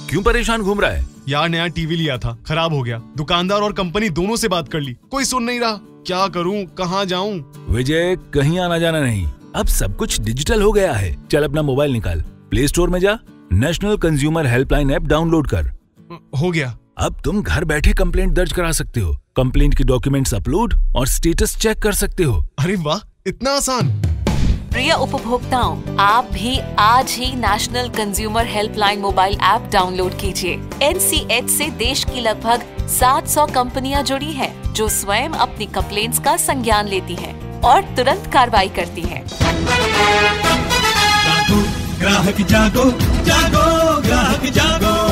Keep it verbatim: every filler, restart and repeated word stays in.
क्यों परेशान घूम रहा है? यार नया टीवी लिया था, खराब हो गया। दुकानदार और कंपनी दोनों से बात कर ली, कोई सुन नहीं रहा। क्या करूं, कहां जाऊं? विजय, कहीं आना जाना नहीं, अब सब कुछ डिजिटल हो गया है। चल अपना मोबाइल निकाल, प्ले स्टोर में जा, national consumer helpline app download कर। हो गया। अब तुम घर बैठे कंप्लेंट दर्ज करा सकते हो, कंप्लेंट की डॉक्यूमेंट्स अपलोड और स्टेटस चेक कर सकते हो। अरे वाह, इतना आसान। प्रिय उपभोक्ताओं, आप भी आज ही national consumer helpline mobile app download कीजिए। एन सी एच से देश की लगभग सात सौ कंपनियां जुड़ी हैं, जो स्वयं अपनी कंप्लेंट्स का संज्ञान लेती हैं और तुरंत कार्रवाई करती हैं। जागो ग्राहक जागो, जागो ग्राहक जागो।